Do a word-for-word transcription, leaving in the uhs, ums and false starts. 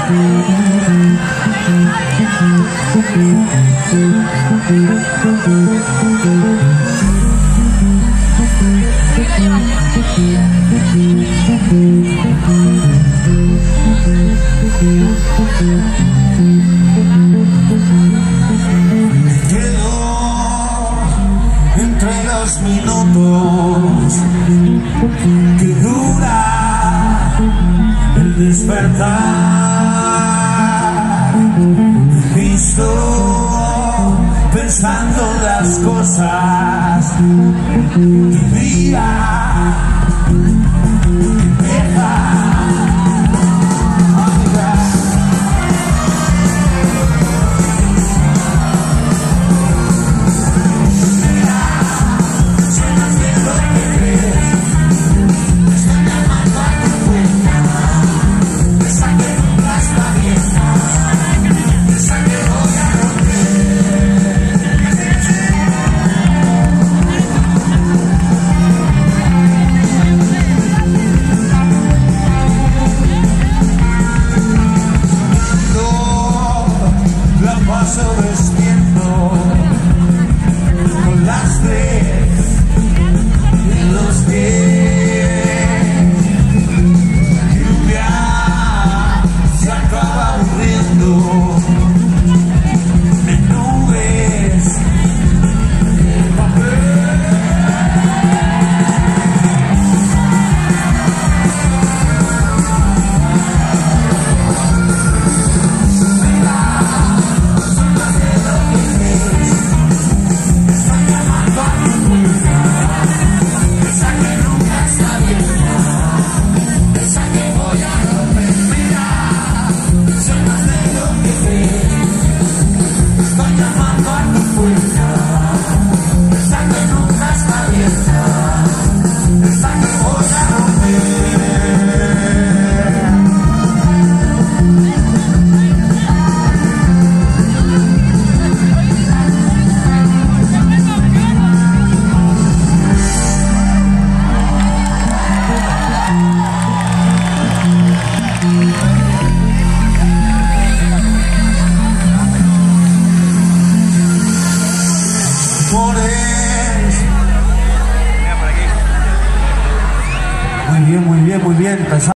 Entre los minutos que dura el despertar, visto pensando las cosas que día empieza. Paso despierto con las tres en los pies. La lluvia se acaba aburriendo de nubes de papel. Muy bien, muy bien, muy bien.